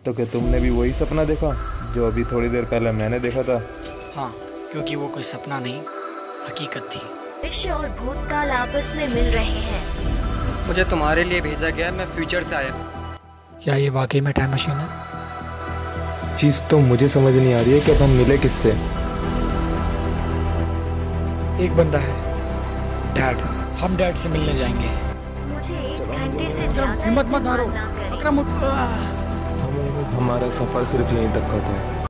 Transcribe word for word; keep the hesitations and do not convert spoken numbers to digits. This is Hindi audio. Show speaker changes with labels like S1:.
S1: तो क्या तुमने भी वही सपना देखा जो अभी थोड़ी देर पहले मैंने देखा था?
S2: हाँ, क्योंकि वो कोई सपना नहीं, हकीकत थी।
S3: भविष्य और भूतकाल आपस में मिल रहे हैं।
S4: मुझे तुम्हारे लिए भेजा गया है, मैं फ्यूचर से आया हूँ।
S2: क्या ये वाकई में टाइम मशीन है?
S1: चीज़ तो मुझे समझ नहीं आ रही है कि अब हम मिले किससे।
S2: एक बंदा है, डैड। हम डैड से मिलने जाएंगे।
S3: मुझे एक घंटे से ज्यादा
S2: हिम्मत मत हारो।
S3: इस्तेमाल ना करें।
S2: अकरम उठ।
S1: हमारा सफ़र सिर्फ यहीं तक का था।